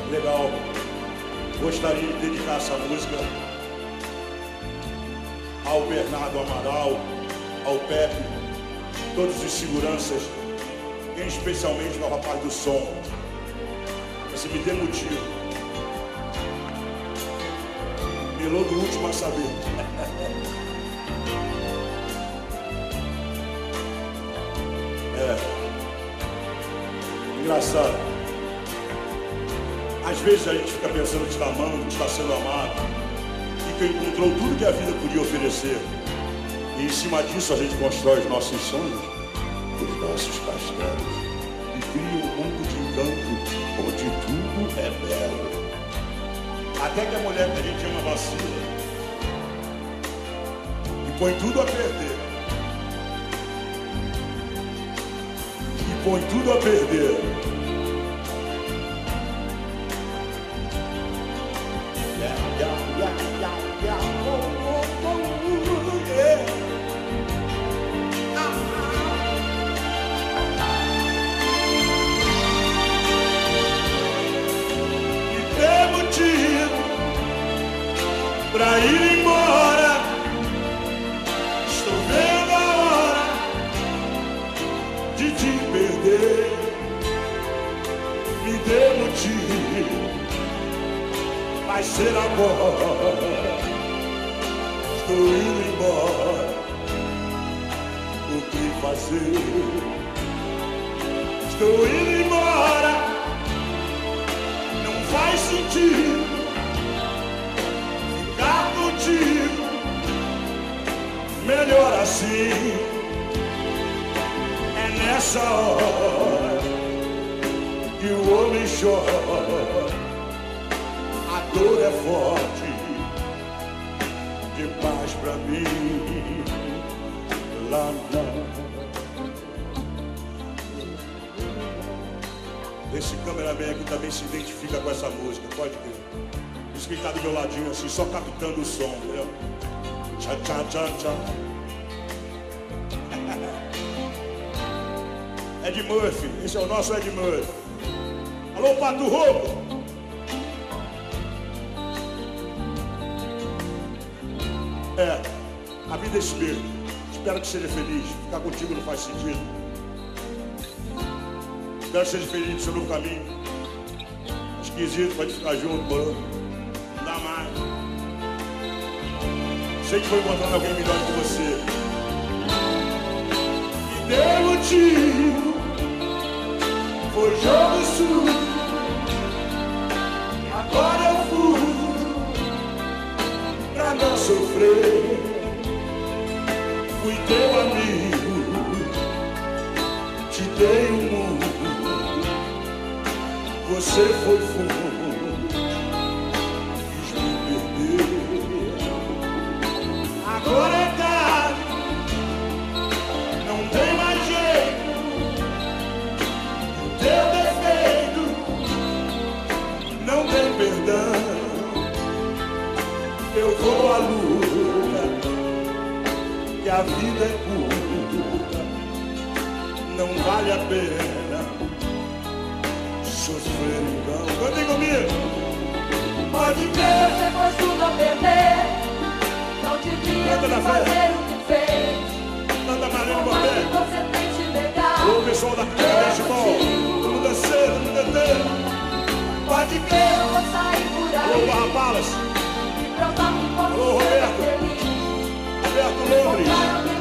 Legal. Gostaria de dedicar essa música ao Bernardo Amaral, ao Pepe, todos os seguranças, e especialmente ao rapaz do som. Você me dê motivo. Melô do último a saber. Engraçado. Às vezes a gente fica pensando que está amando, que está sendo amado, e que encontrou tudo que a vida podia oferecer. E em cima disso a gente constrói os nossos sonhos, os nossos castelos, e cria um mundo de encanto onde tudo é belo. Até que a mulher que a gente ama vacila e põe tudo a perder. E põe tudo a perder. Pra ir embora, estou vendo a hora de te perder. Me dê motivo, vai ser agora. Estou indo embora, o que fazer? Estou indo embora, não faz sentido melhor assim. É nessa hora que o homem chora. A dor é forte demais pra mim. Lá não. Esse cameraman aqui também se identifica com essa música, pode crer. Por isso que ele tá do meu ladinho assim, só captando o som, entendeu? Tchá, tchá, tchá, tchá. Ed Murphy, esse é o nosso Ed Murphy. Alô, Pato Roubo. A vida é espelho. Espero que seja feliz. Ficar contigo não faz sentido. Espero que seja feliz no seu novo caminho. Esquisito pra te ficar junto, mano. Não dá mais. Sei que foi encontrando alguém melhor que você. Me deu motivo, foi jogo sujo. Agora eu fui pra não sofrer. Fui teu amigo, te dei o mundo. Você foi fundo. Agora é tarde, não tem mais jeito. O teu defeito não tem perdão. Eu vou à luta, que a vida é curta. Não vale a pena sofrer então. Cantem comigo. Pode crer, você pôs tudo a perder. Não devia fazer o que fez. Nada mais Por mais que você tente negar. Ô pessoal da Futebol, tudo dançando, tudo cantando. Pode crer, eu vou sair por aí. Alô, Barra Balas. E provar que posso Alô, ser Roberto. feliz. Roberto Loures.